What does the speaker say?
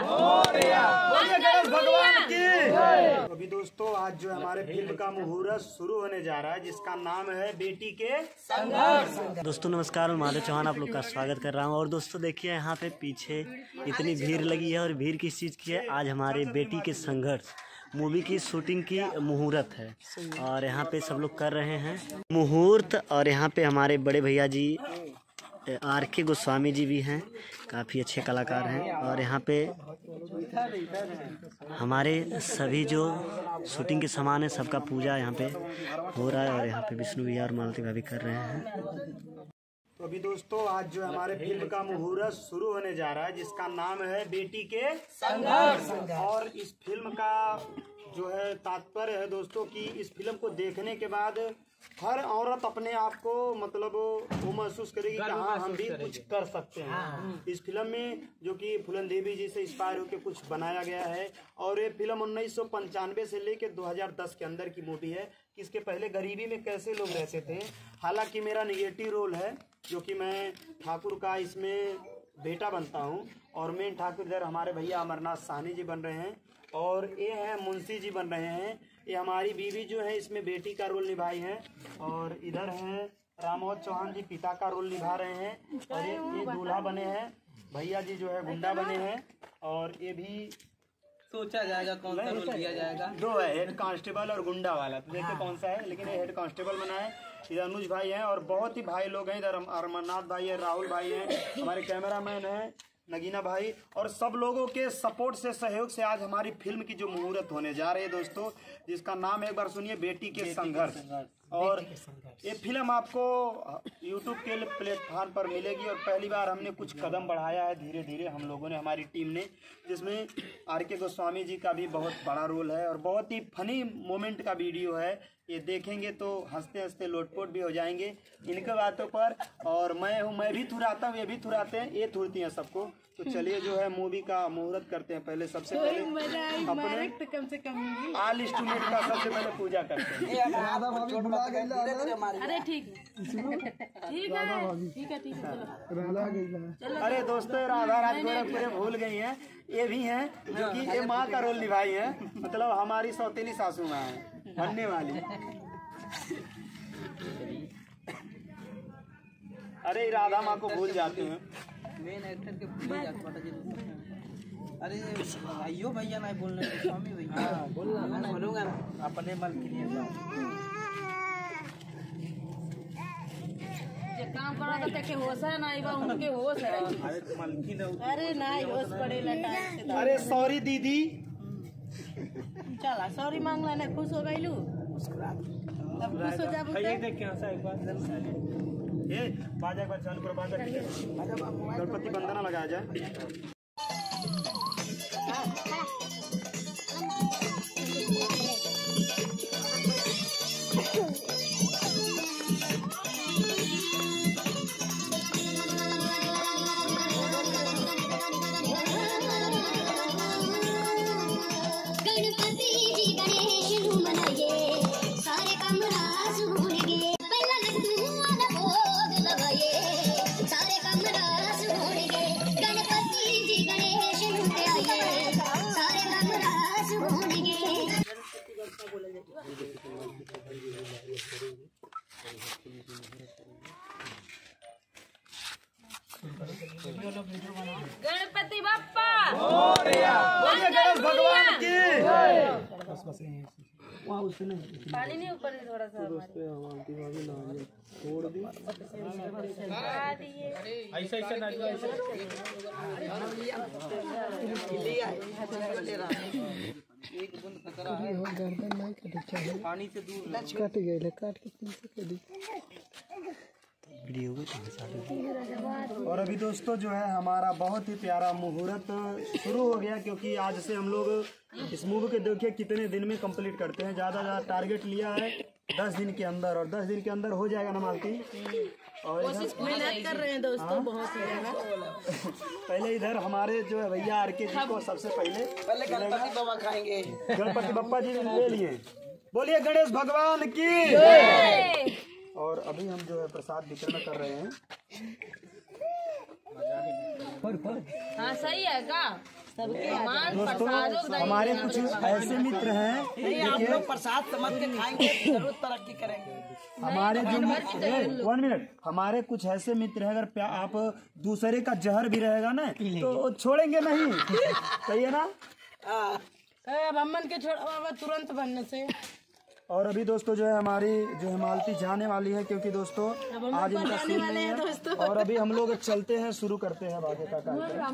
गणेश भगवान की। अभी दोस्तों आज जो हमारे फिल्म का मुहूर्त शुरू होने जा रहा है जिसका नाम है बेटी के संघर्ष। दोस्तों नमस्कार, मैं महादेव चौहान आप लोग का स्वागत कर रहा हूं। और दोस्तों देखिए यहाँ पे पीछे इतनी भीड़ लगी है और भीड़ किस चीज़ की है, आज हमारे बेटी के संघर्ष मूवी की शूटिंग की मुहूर्त है और यहाँ पे सब लोग कर रहे हैं मुहूर्त। और यहाँ पे हमारे बड़े भैया जी RK गोस्वामी जी भी हैं, काफ़ी अच्छे कलाकार हैं। और यहाँ पे हमारे सभी जो शूटिंग के सामान है सबका पूजा यहाँ पे हो रहा है। और यहाँ पे विष्णु भैया और मालती भाभी कर रहे हैं। तो अभी दोस्तों आज जो हमारे फिल्म का मुहूर्त शुरू होने जा रहा है जिसका नाम है बेटी के संघर्ष। और इस फिल्म का जो है तात्पर्य है दोस्तों कि इस फिल्म को देखने के बाद हर औरत अपने आप को मतलब वो महसूस करेगी कि हाँ हम भी कुछ कर सकते हैं। इस फिल्म में जो कि फूलन देवी जी से इंस्पायर होकर कुछ बनाया गया है। और ये फिल्म 1995 से लेकर 2010 के अंदर की मूवी है कि इसके पहले गरीबी में कैसे लोग रहते थे। हालांकि मेरा निगेटिव रोल है जो कि मैं ठाकुर का इसमें बेटा बनता हूँ और मेन ठाकुर इधर हमारे भैया अमरनाथ साहनी जी बन रहे हैं और ये है मुंशी जी बन रहे हैं। ये हमारी बीवी जो है इसमें बेटी का रोल निभाई है। और इधर है रामोद चौहान जी पिता का रोल निभा रहे हैं। और ये दूल्हा बने हैं, भैया जी जो है गुंडा बने हैं। और ये भी सोचा जाएगा कौन सा रोल किया जाएगा। दो है, हेड कांस्टेबल और गुंडा वाला, तो देखिए कौन सा है। लेकिन ये हेड कांस्टेबल बना है। इधर अनुज भाई हैं और बहुत ही भाई लोग हैं। इधर अमरनाथ भाई है, राहुल भाई हैं, हमारे कैमरामैन हैं नगीना भाई। और सब लोगों के सपोर्ट से सहयोग से आज हमारी फिल्म की जो मुहूर्त होने जा रही है दोस्तों, जिसका नाम एक बार सुनिए बेटी के संघर्ष। और ये फिल्म आपको YouTube के प्लेटफॉर्म पर मिलेगी। और पहली बार हमने कुछ कदम बढ़ाया है धीरे धीरे हम लोगों ने, हमारी टीम ने, जिसमें RK गोस्वामी जी का भी बहुत बड़ा रोल है और बहुत ही फनी मोमेंट का वीडियो है। ये देखेंगे तो हंसते हंसते लोटपोट भी हो जाएंगे इनके बातों पर। और मैं भी थुराता हूँ, ये भी थुराते हैं, ये थुरती हैं सबको। तो चलिए जो है मूवी का मुहूर्त करते हैं। पहले सबसे पहले अपने कम से कम आल इंस्ट्रूमेंट का सबसे पहले पूजा करते हैं। अरे ठीक है। अरे दोस्तों राधा राज गोरखपुरे भूल गई हैं, ये भी हैं जो कि ये माँ का रोल निभाई है, मतलब हमारी सौतेली सासू माँ है बनने वाली। अरे राधा माँ को भूल जाते हैं, मेन एक्टर के भूल जाता है। अरे भाइयों भैया नहीं बोलना, स्वामी भैया बोलना बोलूंगा अपने बल के लिए। काम करा तो के होश है ना, इबा उनके होश है। अरे नहीं होश पड़ेला टाइम से। अरे सॉरी दीदी, चला सॉरी मांग लेना, खुश हो गई लू अब खुश हो जा। भैया देख के हंसा एक बार। ये बाजा एक बार चालू करो, बाजा गणपति वंदना लगाया जाए। गणपति बप्पा गणेश भगवान की। पानी नहीं ऊपर थोड़ा सा छोड़ दी ऐसा एक बूंद खतरा है, पानी से दूर कट गए काट के वीडियो। और अभी दोस्तों जो है हमारा बहुत ही प्यारा मुहूर्त शुरू हो गया, क्योंकि आज से हम लोग इस मूवी को देखिए कितने दिन में कंप्लीट करते हैं। ज़्यादा टारगेट लिया है 10 दिन के अंदर, और 10 दिन के अंदर हो जाएगा ना मालती। और मेहनत कर रहे हैं दोस्तों बहुत ही। पहले इधर हमारे जो है भैया RK जी को सबसे पहले गणपति बाबा खाएंगे। गणपति बप्पा जी ले लिए, बोलिए गणेश भगवान की। और अभी हम जो है प्रसाद वितरण कर रहे हैं। हाँ सही है का दोस्तों हमारे कुछ ऐसे मित्र हैं, देखिए प्रसाद समझ के खाएंगे जरूर तरक्की करेंगे। हमारे जो 1 मिनट, हमारे कुछ ऐसे मित्र हैं, अगर आप दूसरे का जहर भी रहेगा ना तो छोड़ेंगे नहीं, सही है ना? अब अमन के छोड़ा तुरंत बनने से। और अभी दोस्तों जो है हमारी जो है मालती जाने वाली है, क्योंकि दोस्तों आज इनका शूट नहीं है। और अभी हम लोग चलते हैं, शुरू करते हैं आगे का कार्यक्रम।